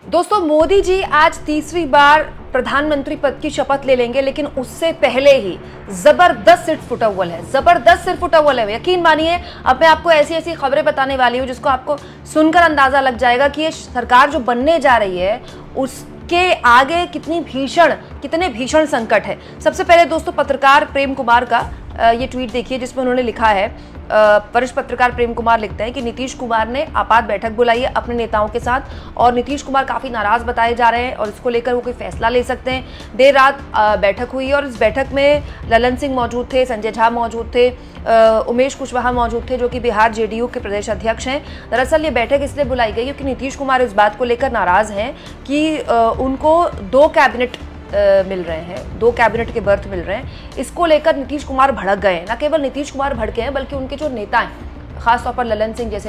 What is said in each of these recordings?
दोस्तों, मोदी जी आज तीसरी बार प्रधानमंत्री पद की शपथ ले लेंगे, लेकिन उससे पहले ही जबरदस्त सिर फुटअव्वल है, जबरदस्त सिर फुटअव्वल है। यकीन मानिए, अब मैं आपको ऐसी ऐसी खबरें बताने वाली हूँ जिसको आपको सुनकर अंदाजा लग जाएगा कि ये सरकार जो बनने जा रही है उसके आगे कितने भीषण संकट है। सबसे पहले दोस्तों, पत्रकार प्रेम कुमार का ये ट्वीट देखिए जिसमें उन्होंने लिखा है, वरिष्ठ पत्रकार प्रेम कुमार लिखते हैं कि नीतीश कुमार ने आपात बैठक बुलाई है अपने नेताओं के साथ और नीतीश कुमार काफ़ी नाराज बताए जा रहे हैं और इसको लेकर वो कोई फैसला ले सकते हैं। देर रात बैठक हुई और इस बैठक में ललन सिंह मौजूद थे, संजय झा मौजूद थे, उमेश कुशवाहा मौजूद थे जो कि बिहार जेडीयू के प्रदेश अध्यक्ष हैं। दरअसल ये बैठक इसलिए बुलाई गई क्योंकि नीतीश कुमार इस बात को लेकर नाराज़ हैं कि उनको 2 कैबिनेट मिल रहे हैं, 2 कैबिनेट के बर्थ मिल रहे हैं। इसको लेकर नीतीश कुमार भड़क गए हैं। न केवल नीतीश कुमार भड़के हैं बल्कि उनके जो नेता हैं, खासतौर पर ललन सिंह जैसे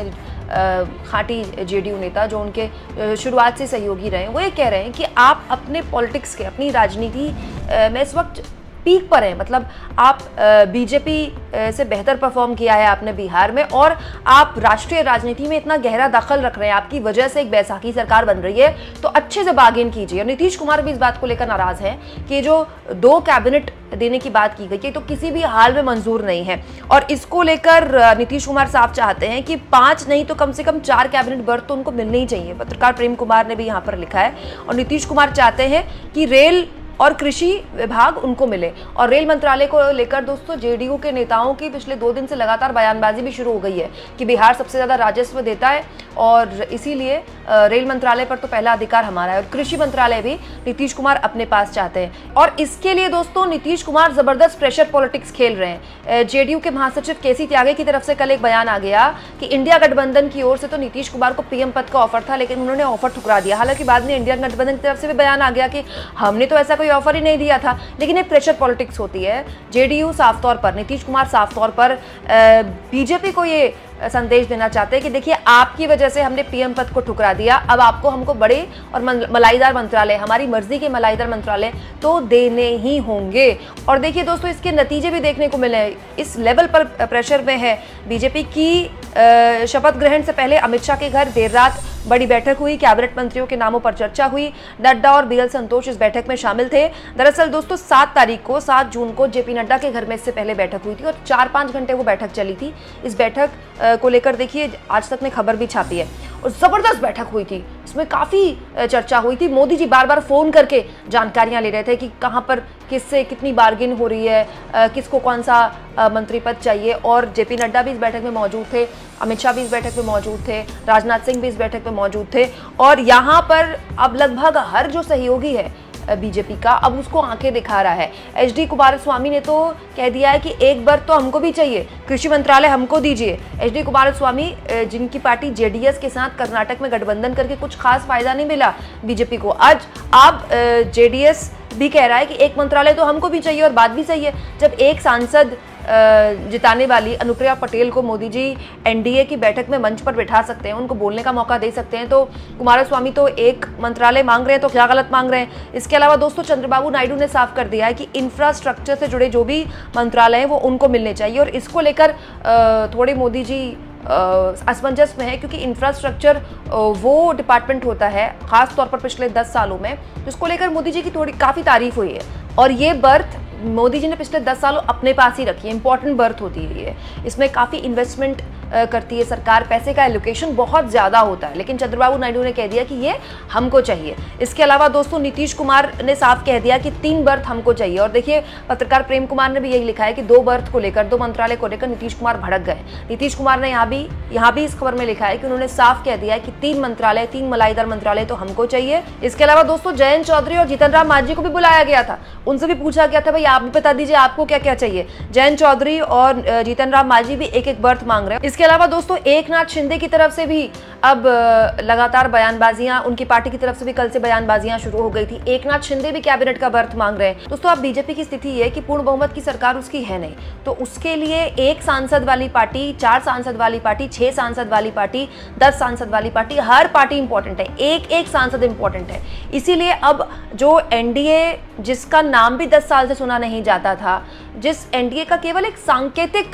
खाटी जेडीयू नेता जो उनके शुरुआत से सहयोगी रहे हैं, वो ये कह रहे हैं कि आप अपने पॉलिटिक्स के, अपनी राजनीति में इस वक्त पीक पर है। मतलब आप बीजेपी से बेहतर परफॉर्म किया है आपने बिहार में और आप राष्ट्रीय राजनीति में इतना गहरा दखल रख रहे हैं, आपकी वजह से एक बैसाखी सरकार बन रही है, तो अच्छे से बार्गेन कीजिए। और नीतीश कुमार भी इस बात को लेकर नाराज हैं कि जो 2 कैबिनेट देने की बात की गई है तो किसी भी हाल में मंजूर नहीं है और इसको लेकर नीतीश कुमार साफ चाहते हैं कि 5 नहीं तो कम से कम 4 कैबिनेट बर्थ तो उनको मिलने ही चाहिए। पत्रकार प्रेम कुमार ने भी यहाँ पर लिखा है और नीतीश कुमार चाहते हैं कि रेल और कृषि विभाग उनको मिले। और रेल मंत्रालय को लेकर दोस्तों जेडीयू के नेताओं की पिछले 2 दिन से लगातार बयानबाजी भी शुरू हो गई है कि बिहार सबसे ज़्यादा राजस्व देता है और इसीलिए रेल मंत्रालय पर तो पहला अधिकार हमारा है और कृषि मंत्रालय भी नीतीश कुमार अपने पास चाहते हैं। और इसके लिए दोस्तों नीतीश कुमार जबरदस्त प्रेशर पॉलिटिक्स खेल रहे हैं। जेडीयू के महासचिव केसी त्यागी की तरफ से कल एक बयान आ गया कि इंडिया गठबंधन की ओर से तो नीतीश कुमार को पीएम पद का ऑफर था, लेकिन उन्होंने ऑफर ठुकरा दिया। हालांकि बाद में इंडिया गठबंधन की तरफ से भी बयान आ गया कि हमने तो ऐसा ऑफर ही नहीं दिया था, लेकिन एक प्रेशर पॉलिटिक्स होती है। जेडीयू साफ तौर पर, नीतीश कुमार साफ तौर पर बीजेपी को ये संदेश देना चाहते हैं कि देखिए आपकी वजह से हमने पीएम पद को ठुकरा दिया, अब आपको हमको बड़े और मलाईदार मंत्रालय, हमारी मर्जी के मलाईदार मंत्रालय तो देने ही होंगे। और देखिए दोस्तों, इसके नतीजे भी देखने को मिले। इस लेवल पर प्रेशर में है बीजेपी की। शपथ ग्रहण से पहले अमित शाह के घर देर रात बड़ी बैठक हुई, कैबिनेट मंत्रियों के नामों पर चर्चा हुई। नड्डा और बीएल संतोष इस बैठक में शामिल थे। दरअसल दोस्तों 7 जून को जेपी नड्डा के घर में इससे पहले बैठक हुई थी और 4-5 घंटे वो बैठक चली थी। इस बैठक को लेकर देखिए आज तक ने खबर भी छापी है और जबरदस्त बैठक हुई थी, इसमें काफ़ी चर्चा हुई थी। मोदी जी बार बार फ़ोन करके जानकारियां ले रहे थे कि कहाँ पर किससे कितनी बार्गेन हो रही है, किसको कौन सा मंत्री पद चाहिए। और जेपी नड्डा भी इस बैठक में मौजूद थे, अमित शाह भी इस बैठक में मौजूद थे, राजनाथ सिंह भी इस बैठक में मौजूद थे। और यहाँ पर अब लगभग हर जो सहयोगी है बीजेपी का अब उसको आंखें दिखा रहा है। एचडी कुमारस्वामी ने तो कह दिया है कि एक बार तो हमको भी चाहिए, कृषि मंत्रालय हमको दीजिए। एचडी कुमारस्वामी जिनकी पार्टी जेडीएस के साथ कर्नाटक में गठबंधन करके कुछ खास फायदा नहीं मिला बीजेपी को, आज अब जेडीएस भी कह रहा है कि एक मंत्रालय तो हमको भी चाहिए और बात भी सही है। जब एक सांसद जिताने वाली अनुप्रिया पटेल को मोदी जी एनडीए की बैठक में मंच पर बिठा सकते हैं, उनको बोलने का मौका दे सकते हैं, तो कुमारस्वामी तो एक मंत्रालय मांग रहे हैं, तो क्या गलत मांग रहे हैं। इसके अलावा दोस्तों चंद्रबाबू नायडू ने साफ कर दिया है कि इंफ्रास्ट्रक्चर से जुड़े जो भी मंत्रालय हैं वो उनको मिलने चाहिए और इसको लेकर थोड़े मोदी जी असमंजस में है क्योंकि इंफ्रास्ट्रक्चर वो डिपार्टमेंट होता है खास तौर पर पिछले 10 सालों में, जिसको लेकर मोदी जी की काफ़ी तारीफ हुई है। और ये बर्थ मोदी जी ने पिछले 10 सालों अपने पास ही रखी है, इंपॉर्टेंट बर्थ होती है ये, इसमें काफ़ी इन्वेस्टमेंट करती है सरकार, पैसे का एलोकेशन बहुत ज़्यादा होता है, लेकिन चंद्रबाबू नायडू ने कह दिया कि ये हमको चाहिए। इसके अलावा दोस्तों नीतीश कुमार ने साफ कह दिया कि 3 बर्थ हमको चाहिए। और देखिए पत्रकार प्रेम कुमार ने भी यही लिखा है कि 2 बर्थ को लेकर, 2 मंत्रालय को लेकर नीतीश कुमार भड़क गए। नीतीश कुमार ने यहाँ भी इस खबर में लिखा है कि उन्होंने साफ कह दिया है कि 3 मंत्रालय, 3 मलाईदार मंत्रालय तो हमको चाहिए। इसके अलावा दोस्तों जयंत चौधरी और जीतन राम मांझी को भी बुलाया गया था, उनसे भी पूछा गया था भाई आप भी बता दीजिए आपको क्या क्या चाहिए। जयंत चौधरी और जीतन राम मांझी भी एक बर्थ मांग रहे हैं। इसके अलावा दोस्तों एकनाथ शिंदे की तरफ से भी अब लगातार बयानबाजियां, उनकी पार्टी की तरफ से भी कल से बयानबाजियां शुरू हो गई थी। एकनाथ शिंदे भी कैबिनेट का बर्थ मांग रहे हैं। दोस्तों अब बीजेपी की स्थिति ये है कि पूर्ण बहुमत की सरकार उसकी है नहीं, तो उसके लिए 1 सांसद वाली पार्टी, 4 सांसद वाली पार्टी, 6 सांसद वाली पार्टी, 10 सांसद वाली पार्टी, हर पार्टी इंपॉर्टेंट है, एक सांसद इंपॉर्टेंट है। इसीलिए अब जो एनडीए जिसका नाम भी 10 साल से सुना नहीं जाता था, जिस एनडीए का केवल एक सांकेतिक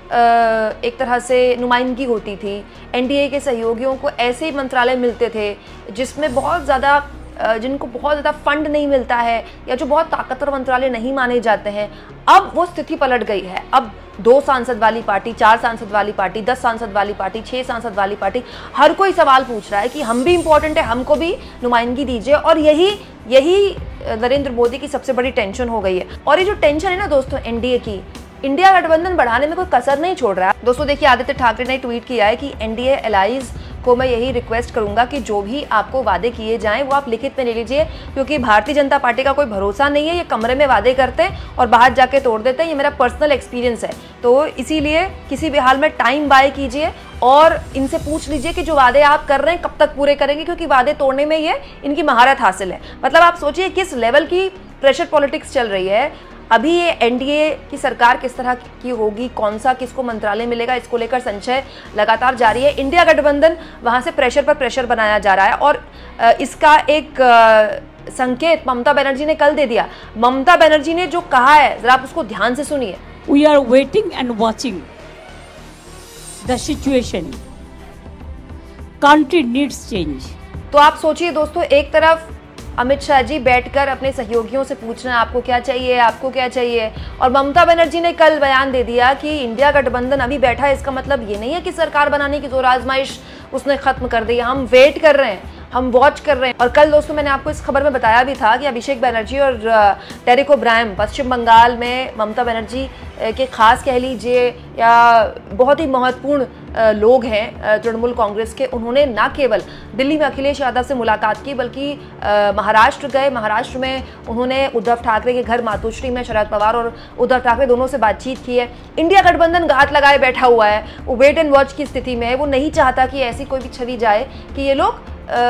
एक तरह से नुमाइंदगी होती थी, एनडीए के सहयोगियों को ऐसे मंत्रालय मिलते थे जिसमें बहुत ज़्यादा जिनको बहुत ज़्यादा फंड नहीं मिलता है या जो बहुत ताकतवर मंत्रालय नहीं माने जाते हैं, अब वो स्थिति पलट गई है। अब 2 सांसद वाली पार्टी, 4 सांसद वाली पार्टी, 10 सांसद वाली पार्टी, 6 सांसद वाली पार्टी, हर कोई सवाल पूछ रहा है कि हम भी इम्पोर्टेंट है, हमको भी नुमाइंदगी दीजिए। और यही नरेंद्र मोदी की सबसे बड़ी टेंशन हो गई है। और ये जो टेंशन है ना दोस्तों एनडीए की, इंडिया गठबंधन बढ़ाने में कोई कसर नहीं छोड़ रहा है। दोस्तों देखिए, आदित्य ठाकरे ने ट्वीट किया है कि एनडीए एलाइज को मैं यही रिक्वेस्ट करूंगा कि जो भी आपको वादे किए जाएं वो आप लिखित में ले लीजिए, क्योंकि भारतीय जनता पार्टी का कोई भरोसा नहीं है। ये कमरे में वादे करते हैं और बाहर जाके तोड़ देते हैं, ये मेरा पर्सनल एक्सपीरियंस है। तो इसीलिए किसी भी हाल में टाइम बाय कीजिए और इनसे पूछ लीजिए कि जो वादे आप कर रहे हैं कब तक पूरे करेंगे, क्योंकि वादे तोड़ने में ये इनकी महारत हासिल है। मतलब आप सोचिए किस लेवल की प्रेशर पॉलिटिक्स चल रही है। अभी ये एनडीए की सरकार किस तरह की होगी, कौन सा किसको मंत्रालय मिलेगा, इसको लेकर संशय लगातार जारी है। इंडिया गठबंधन वहां से प्रेशर पर प्रेशर बनाया जा रहा है और इसका एक संकेत ममता बनर्जी ने कल दे दिया। ममता बनर्जी ने जो कहा है जरा आप उसको ध्यान से सुनिए। We are waiting and watching the situation, country needs change. तो आप सोचिए दोस्तों, एक तरफ अमित शाह जी बैठकर अपने सहयोगियों से पूछ रहे हैं आपको क्या चाहिए, आपको क्या चाहिए, और ममता बनर्जी ने कल बयान दे दिया कि इंडिया गठबंधन अभी बैठा है, इसका मतलब ये नहीं है कि सरकार बनाने की जोर आजमाइश उसने खत्म कर दी है। हम वेट कर रहे हैं, हम वॉच कर रहे हैं। और कल दोस्तों मैंने आपको इस खबर में बताया भी था कि अभिषेक बनर्जी और टेरेक ओब्रायन पश्चिम बंगाल में ममता बनर्जी के खास कह लीजिए या बहुत ही महत्वपूर्ण लोग हैं तृणमूल कांग्रेस के। उन्होंने न केवल दिल्ली में अखिलेश यादव से मुलाकात की बल्कि महाराष्ट्र गए। महाराष्ट्र में उन्होंने उद्धव ठाकरे के घर मातोश्री में शरद पवार और उद्धव ठाकरे दोनों से बातचीत की है। इंडिया गठबंधन घात लगाए बैठा हुआ है, वो वेट एंड वॉच की स्थिति में है। वो नहीं चाहता कि ऐसी कोई भी छवि जाए कि ये लोग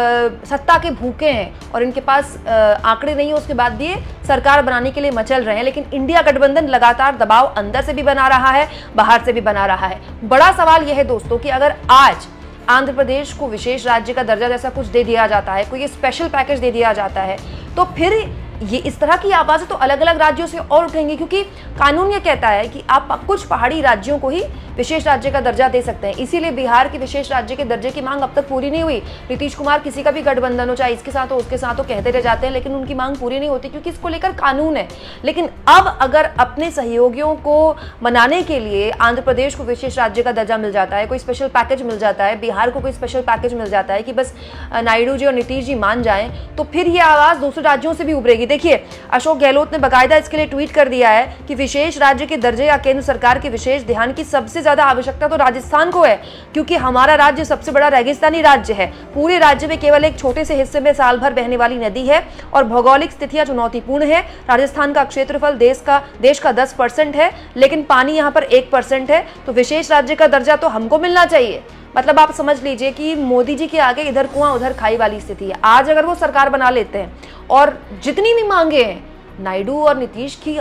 सत्ता के भूखे हैं और इनके पास आंकड़े नहीं है, उसके बाद भी सरकार बनाने के लिए मचल रहे हैं। लेकिन इंडिया गठबंधन लगातार दबाव अंदर से भी बना रहा है, बाहर से भी बना रहा है। बड़ा सवाल यह है दोस्तों कि अगर आज आंध्र प्रदेश को विशेष राज्य का दर्जा जैसा कुछ दे दिया जाता है, कोई स्पेशल पैकेज दे दिया जाता है, तो फिर ये इस तरह की आवाज़ें तो अलग अलग राज्यों से और उठेंगी, क्योंकि कानून ये कहता है कि आप कुछ पहाड़ी राज्यों को ही विशेष राज्य का दर्जा दे सकते हैं। इसीलिए बिहार के विशेष राज्य के दर्जे की मांग अब तक पूरी नहीं हुई। नीतीश कुमार किसी का भी गठबंधन हो, चाहे इसके साथ हो उसके साथ हो, कहते रह जाते हैं, लेकिन उनकी मांग पूरी नहीं होती क्योंकि इसको लेकर कानून है। लेकिन अब अगर अपने सहयोगियों को मनाने के लिए आंध्र प्रदेश को विशेष राज्य का दर्जा मिल जाता है, कोई स्पेशल पैकेज मिल जाता है, बिहार को कोई स्पेशल पैकेज मिल जाता है कि बस नायडू जी और नीतीश जी मान जाएं, तो फिर ये आवाज़ दूसरे राज्यों से भी उभरेगी। देखिए, अशोक गहलोत ने बाकायदा इसके लिए ट्वीट कर दिया है कि विशेष राज्य के दर्जे या केंद्र सरकार के विशेष ध्यान की सबसे ज्यादा आवश्यकता तो राजस्थान को है, क्योंकि हमारा राज्य सबसे बड़ा रेगिस्तानी राज्य है। पूरे राज्य में केवल एक छोटे से हिस्से में साल भर बहने वाली नदी है और भौगोलिक स्थितियां चुनौतीपूर्ण है। राजस्थान का क्षेत्रफल देश का 10% है, लेकिन पानी यहाँ पर 1% है, तो विशेष राज्य का दर्जा तो हमको मिलना चाहिए। मतलब आप समझ लीजिए कि मोदी जी के आगे इधर कुआं उधर खाई वाली स्थिति है। आज अगर वो सरकार बना लेते हैं और जितनी भी मांगे हैं, नायडू और नीतीश की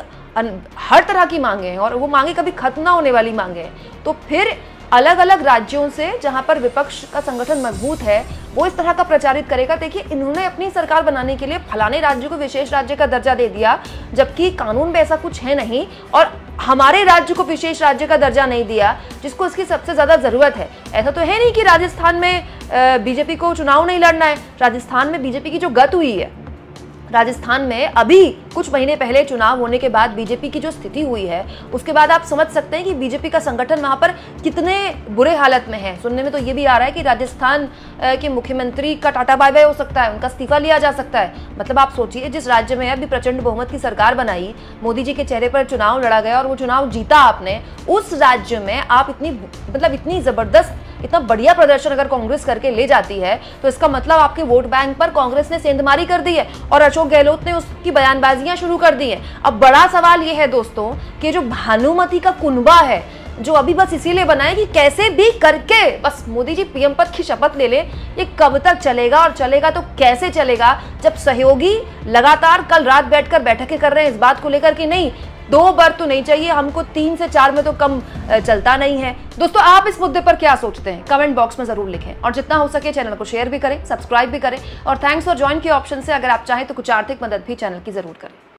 हर तरह की मांगे हैं और वो मांगे कभी खत्म ना होने वाली मांगे हैं, तो फिर अलग अलग राज्यों से जहां पर विपक्ष का संगठन मजबूत है वो इस तरह का प्रचारित करेगा। देखिए, इन्होंने अपनी सरकार बनाने के लिए फलाने राज्य को विशेष राज्य का दर्जा दे दिया, जबकि कानून में ऐसा कुछ है नहीं, और हमारे राज्य को विशेष राज्य का दर्जा नहीं दिया जिसको इसकी सबसे ज्यादा जरूरत है। ऐसा तो है नहीं कि राजस्थान में बीजेपी को चुनाव नहीं लड़ना है। राजस्थान में बीजेपी की जो गत हुई है, राजस्थान में अभी कुछ महीने पहले चुनाव होने के बाद बीजेपी की जो स्थिति हुई है, उसके बाद आप समझ सकते हैं कि बीजेपी का संगठन वहां पर कितने बुरे हालत में है। सुनने में तो ये भी आ रहा है कि राजस्थान के मुख्यमंत्री का टाटा बाय बाय हो सकता है, उनका इस्तीफा लिया जा सकता है। मतलब आप सोचिए, जिस राज्य में अभी प्रचंड बहुमत की सरकार बनाई, मोदी जी के चेहरे पर चुनाव लड़ा गया और वो चुनाव जीता आपने, उस राज्य में आप इतनी जबरदस्त, इतना बढ़िया प्रदर्शन अगर कांग्रेस करके ले जाती है, तो इसका मतलब आपके वोट बैंक पर कांग्रेस ने सेंधमारी कर दी है और अशोक गहलोत ने उसकी बयानबाजियां शुरू कर दी हैं। अब बड़ा सवाल यह है दोस्तों कि जो भानुमति का कुनबा है, जो अभी बस इसीलिए बना है कि कैसे भी करके बस मोदी जी पीएम पद की शपथ ले ले, ये कब तक चलेगा? और चलेगा तो कैसे चलेगा, जब सहयोगी लगातार कल रात बैठकर बैठकें कर रहे हैं इस बात को लेकर कि नहीं 2 बार तो नहीं चाहिए हमको, 3 से 4 में तो कम चलता नहीं है। दोस्तों, आप इस मुद्दे पर क्या सोचते हैं? कमेंट बॉक्स में जरूर लिखें और जितना हो सके चैनल को शेयर भी करें, सब्सक्राइब भी करें और थैंक्स फॉर ज्वाइन के ऑप्शन से अगर आप चाहें तो कुछ आर्थिक मदद भी चैनल की जरूर करें।